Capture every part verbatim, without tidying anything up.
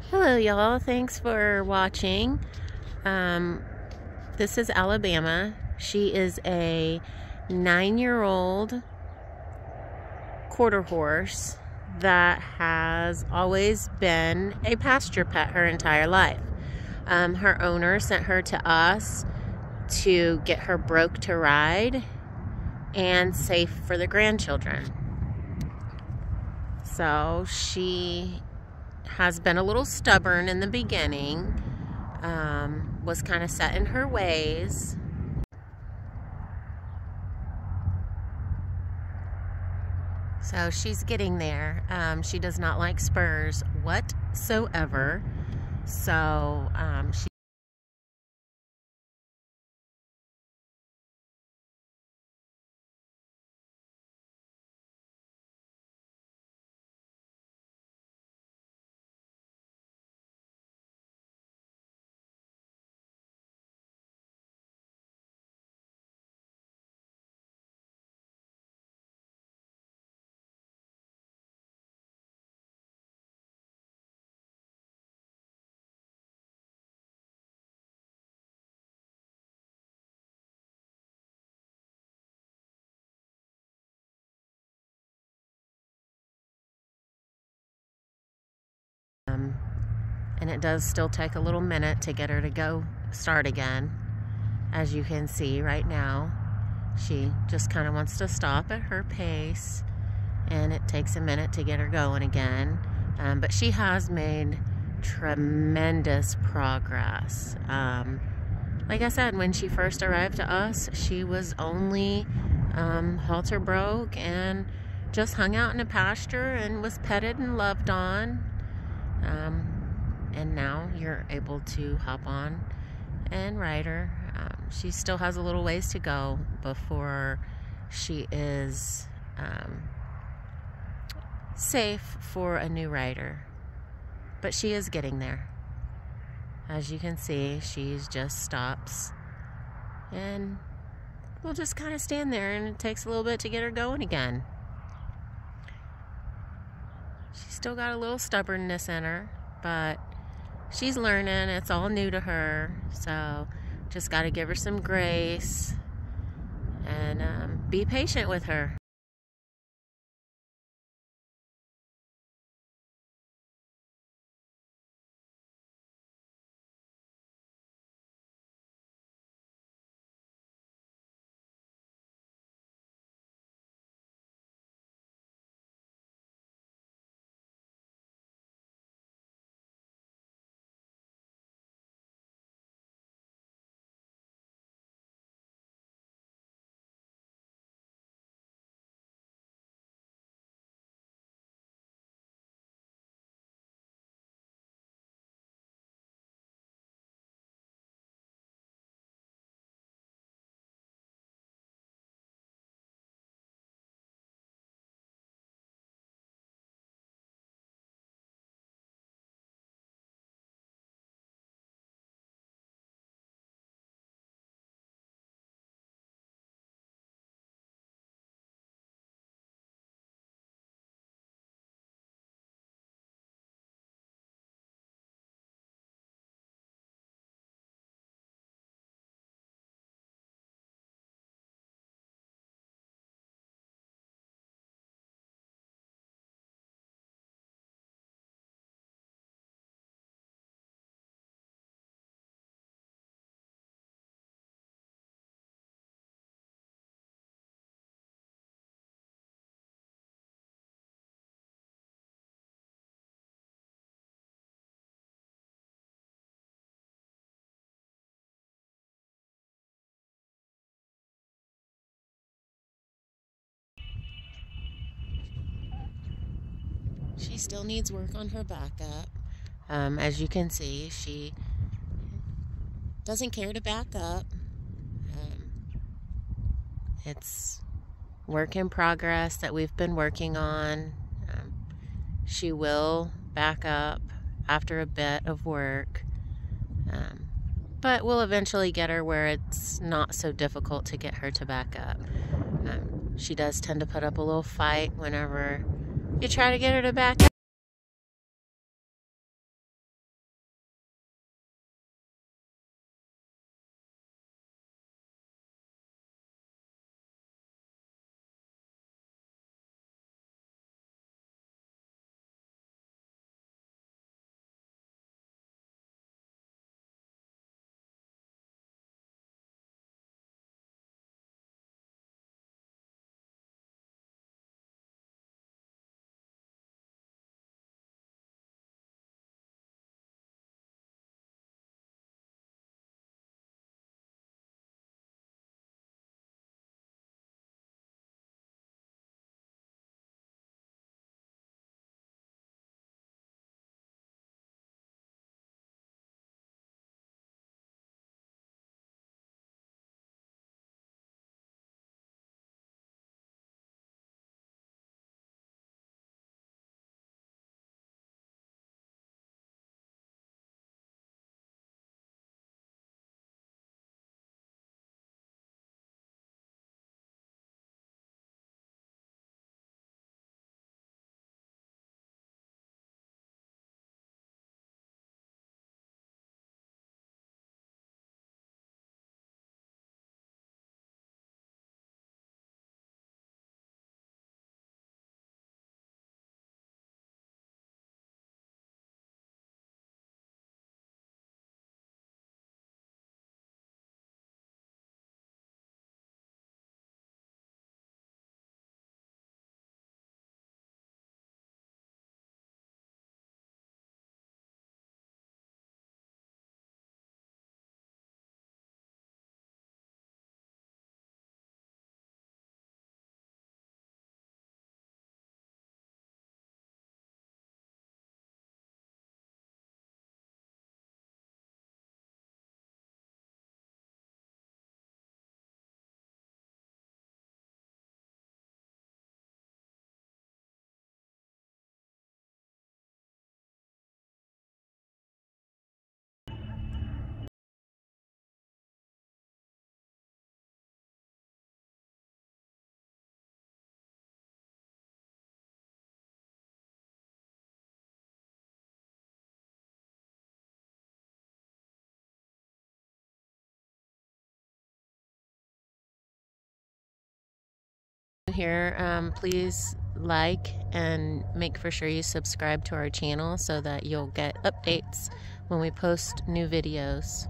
Hello y'all, thanks for watching. Um, this is Alabama. She is a nine-year-old quarter horse that has always been a pasture pet her entire life. Um, her owner sent her to us to get her broke to ride and safe for the grandchildren. So she has been a little stubborn in the beginning, um, was kind of set in her ways. So she's getting there. Um, she does not like spurs whatsoever. So um, she um, and it does still take a little minute to get her to go start again. As you can see right now, she just kind of wants to stop at her pace, and it takes a minute to get her going again. Um, but she has made tremendous progress. Um, like I said, when she first arrived to us, she was only um, halter broke and just hung out in a pasture and was petted and loved on. Um, and now you're able to hop on and ride her. Um, she still has a little ways to go before she is um, safe for a new rider, but she is getting there. As you can see, she just stops and we'll just kind of stand there, and it takes a little bit to get her going again. She's still got a little stubbornness in her, but she's learning. It's all new to her, so just got to give her some grace and um, be patient with her. She still needs work on her backup. Um, as you can see, she doesn't care to back up. Um, it's work in progress that we've been working on. Um, she will back up after a bit of work, um, but we'll eventually get her where it's not so difficult to get her to back up. Um, she does tend to put up a little fight whenever you try to get her to back up. here, um, please like and make for sure you subscribe to our channel so that you'll get updates when we post new videos.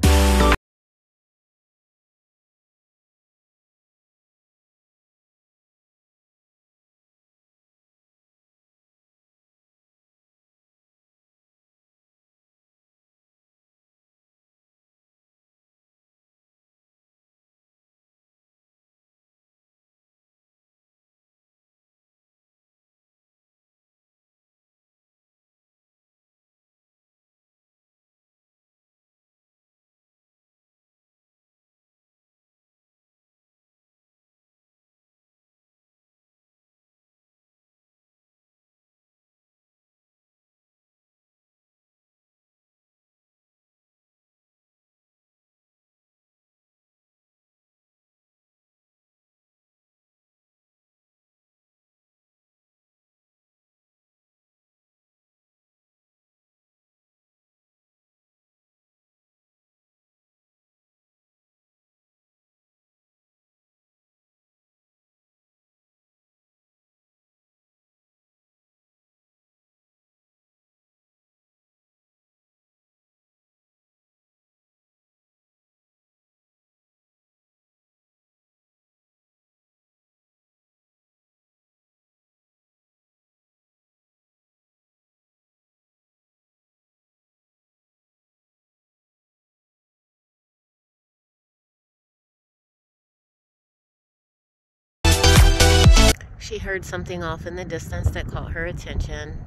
She heard something off in the distance that caught her attention.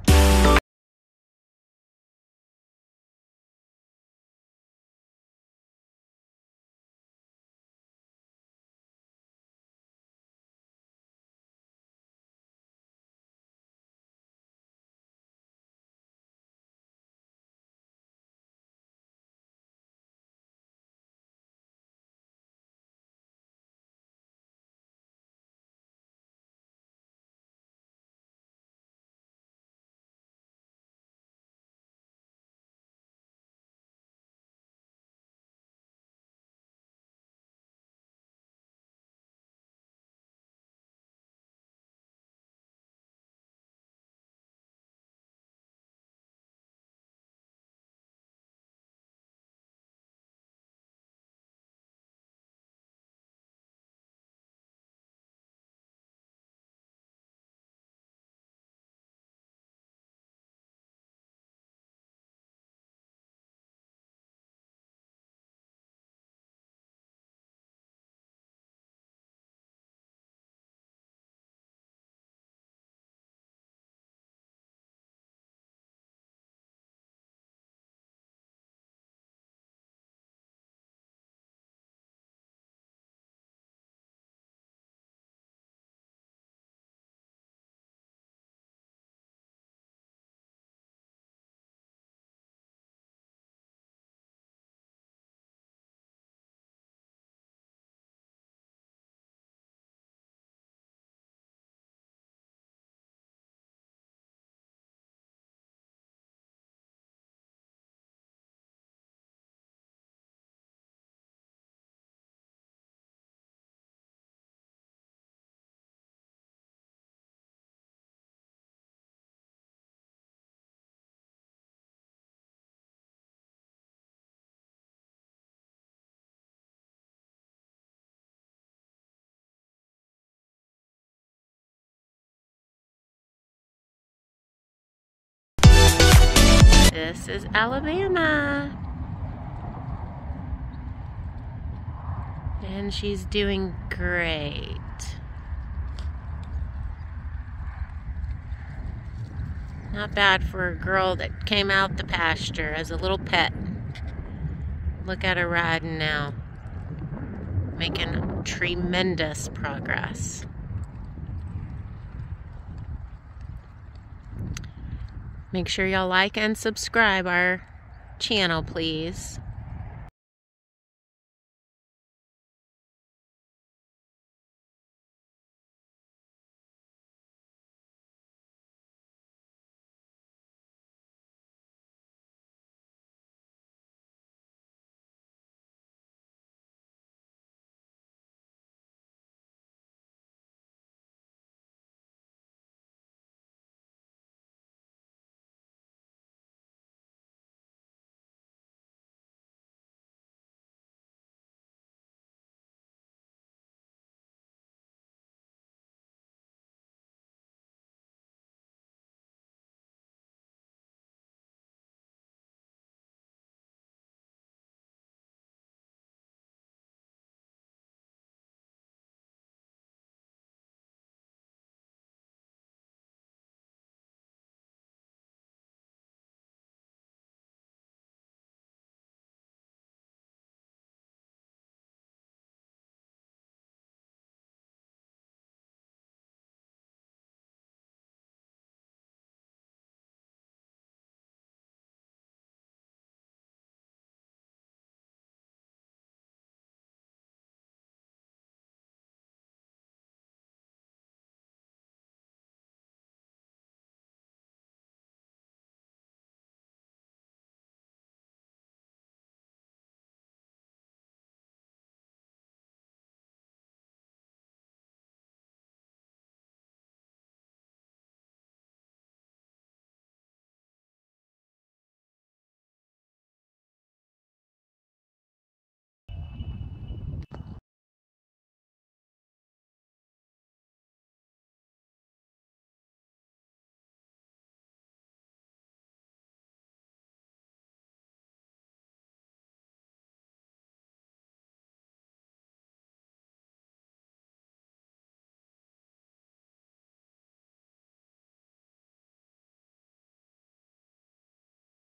This is Alabama. And she's doing great. Not bad for a girl that came out the pasture as a little pet. Look at her riding now. Making tremendous progress. Make sure y'all like and subscribe our channel, please.